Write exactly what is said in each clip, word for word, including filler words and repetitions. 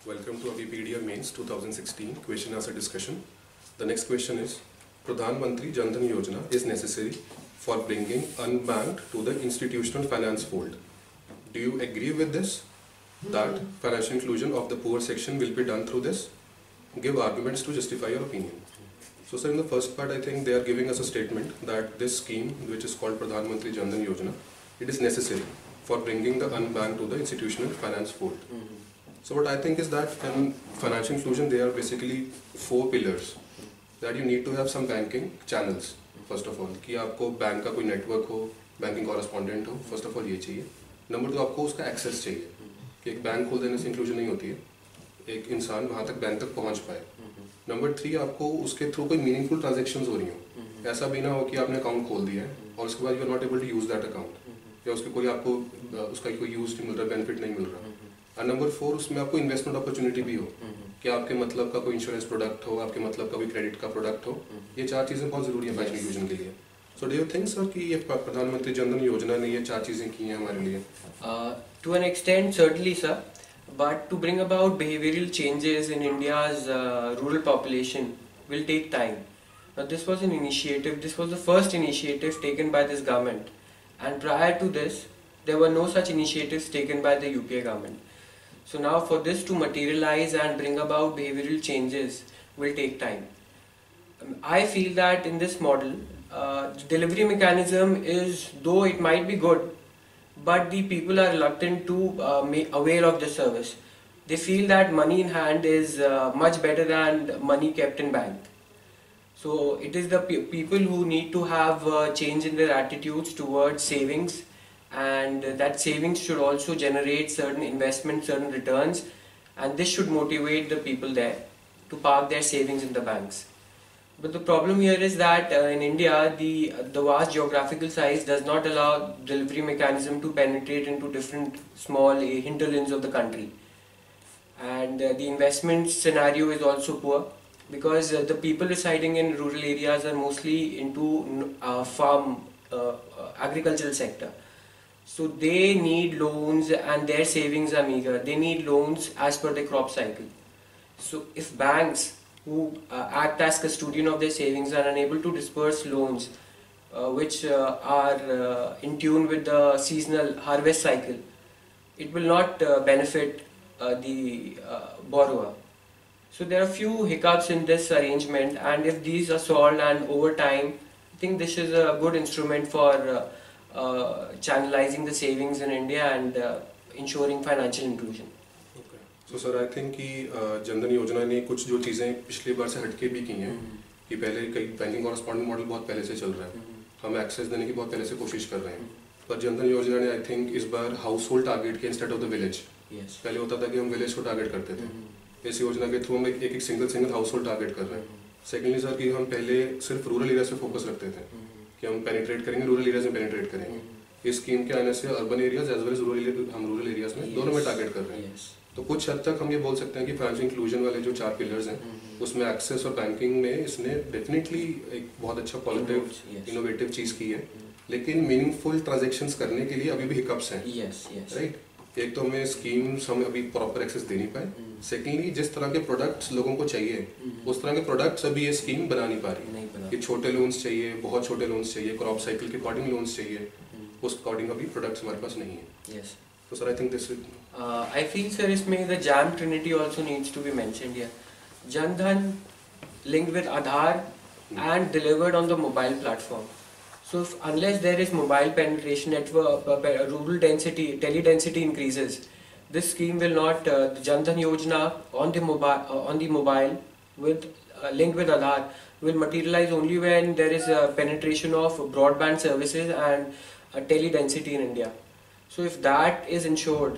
Welcome to our P M J D Y Mains twenty sixteen question answer discussion. The next question is, Mantri Jan-Dhan Yojana is necessary for bringing unbanked to the institutional finance fold. Do you agree with this? That financial inclusion of the poor section will be done through this? Give arguments to justify your opinion. So sir, in the first part, I think they are giving us a statement that this scheme, which is called Mantri Jan-Dhan Yojana, it is necessary for bringing the unbanked to the institutional finance fold. Mm-hmm. So what I think is that in financial inclusion, there are basically four pillars. That you need to have some banking channels, first of all. कि आपको bank का कोई network हो, banking correspondent हो, first of all ये चाहिए. Number two, आपको उसका access चाहिए. कि एक बैंक खोल देने से inclusion नहीं होती है. एक इंसान वहाँ तक बैंक तक पहुँच पाए. Number three, आपको उसके through कोई meaningful transactions हो रही हो. ऐसा भी ना हो कि आपने account खोल दिया है और उसके बाद you are not able to use that account. या उसके कोई आपको उसका कोई use नहीं मिल रहा, benefit नहीं मिल रहा. और नंबर फोर, उसमें आपको इन्वेस्टमेंट अपॉर्चुनिटी भी हो कि आपके मतलब का कोई इंश्योरेंस प्रोडक्ट हो, आपके मतलब का कोई क्रेडिट का प्रोडक्ट हो. ये चार चीज़ें बहुत ज़रूरी है फाइनेंशियल इंक्लूजन के लिए. So do you think sir कि ये प्रधानमंत्री जनधन योजना ने ये चार चीज़ें की हैं हमारे लिए? To an extent certainly sir, but to bring about behavioural changes in India's rural population will take time. Now this was an initiative, this was the first initiative taken by this government, and prior to this there were no such initiatives taken by the U P A government. So now for this to materialize and bring about behavioral changes will take time. Um, I feel that in this model, uh, the delivery mechanism is, though it might be good, but the people are reluctant to uh, make, avail of the service. They feel that money in hand is uh, much better than money kept in bank. So it is the pe people who need to have a change in their attitudes towards savings, and that savings should also generate certain investment, certain returns, and this should motivate the people there to park their savings in the banks. But the problem here is that uh, in India, the, the vast geographical size does not allow delivery mechanism to penetrate into different small uh, hinterlands of the country. And uh, the investment scenario is also poor, because uh, the people residing in rural areas are mostly into uh, farm, uh, uh, agricultural sector. So they need loans and their savings are meager. They need loans as per the crop cycle. So if banks who uh, act as custodian of their savings are unable to disperse loans uh, which uh, are uh, in tune with the seasonal harvest cycle, it will not uh, benefit uh, the uh, borrower. So there are few hiccups in this arrangement, and if these are solved and over time, I think this is a good instrument for uh, Uh, channelizing the savings in India and uh, ensuring financial inclusion. Okay. So sir, I think कि जनधन योजना ने कुछ जो चीज़ें पिछली बार से हटके भी की हैं, कि पहले कई बैंकिंग कॉरेस्पॉन्डेंट मॉडल बहुत पहले से चल रहा है, हम एक्सेस देने की बहुत पहले से कोशिश कर रहे हैं, पर जनधन योजना ने आई थिंक इस बार हाउस होल्ड टारगेट के इंस्टेड ऑफ द विलेज. पहले होता था कि हम विलेज को टारगेट करते थे. इस योजना के थ्रू हम एक एक single single household target कर रहे हैं. सेकेंडली सर कि हम पहले सिर्फ रूरल एरियाज पे फोकस रखते थे कि हम पेनिट्रेट करेंगे, रूरल एरियाज में पेनिट्रेट करेंगे. इस स्कीम के आने से urban areas as well as rural हम रूरल एरियाज में दोनों में टारगेट कर रहे हैं. yes. तो कुछ हद तक हम ये बोल सकते हैं कि फाइनेंशियल इंक्लूजन वाले जो चार पिलर्स हैं, उसमें एक्सेस और बैंकिंग में इसने डेफिनेटली एक बहुत अच्छा पॉजिटिव इनोवेटिव चीज़ की है. लेकिन मीनिंगफुल ट्रांजेक्शंस करने के लिए अभी भी हिकअप्स हैं, राइट. एक तो हमें स्कीम्स हम अभी प्रॉपर एक्सेस दे नहीं पाए. सेकेंडली, जिस तरह के प्रोडक्ट्स लोगों को चाहिए उस तरह के प्रोडक्ट्स अभी ये स्कीम बना नहीं पा रही. कि छोटे लोन्स चाहिए, बहुत छोटे लोन्स चाहिए, क्रॉप साइकिल के अकॉर्डिंग लोन्स चाहिए, उस अकॉर्डिंग अभी प्रोडक्ट्स हमारे पास नहीं है. यस. तो sir I think this I feel sir इसमें the JAM trinity also needs to be mentioned here. Jan Dhan linked with Aadhaar and delivered on the mobile platform. So if, unless there is mobile penetration, network, uh, rural density, tele density increases, this scheme will not, uh, the Jan-Dhan Yojana on the mobile, uh, on the mobile with uh, linked with Aadhaar will materialize only when there is a penetration of broadband services and uh, tele density in India. So if that is ensured,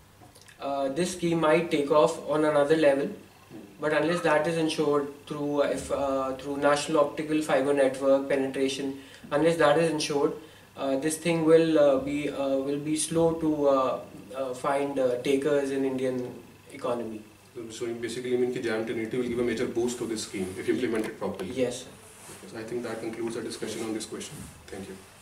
uh, this scheme might take off on another level. But unless that is ensured through uh, if uh, through national optical fiber network penetration, unless that is ensured, uh, this thing will uh, be uh, will be slow to uh, uh, find uh, takers in Indian economy. So basically, I mean कि jam trinity will give a major boost to this scheme if implemented properly. Yes. So I think that concludes our discussion on this question. Thank you.